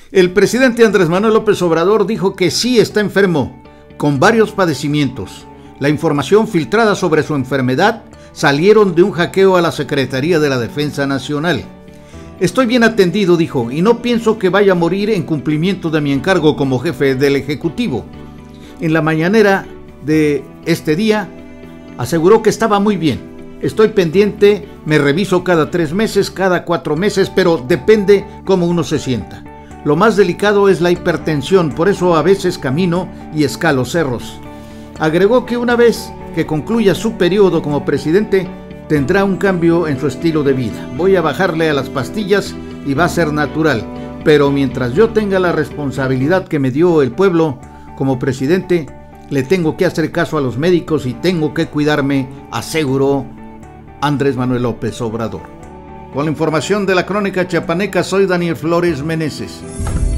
El presidente Andrés Manuel López Obrador dijo que sí está enfermo, con varios padecimientos. La información filtrada sobre su enfermedad salieron de un hackeo a la Secretaría de la Defensa Nacional. Estoy bien atendido, dijo, y no pienso que vaya a morir en cumplimiento de mi encargo como jefe del Ejecutivo. En la mañanera de este día, aseguró que estaba muy bien. Estoy pendiente, me reviso cada 3 meses, cada 4 meses, pero depende cómo uno se sienta. Lo más delicado es la hipertensión, por eso a veces camino y escalo cerros. Agregó que una vez que concluya su periodo como presidente, tendrá un cambio en su estilo de vida. Voy a bajarle a las pastillas y va a ser natural, pero mientras yo tenga la responsabilidad que me dio el pueblo como presidente, le tengo que hacer caso a los médicos y tengo que cuidarme, aseguró Andrés Manuel López Obrador. Con la información de la Crónica Chiapaneca, soy Daniel Flores Meneses.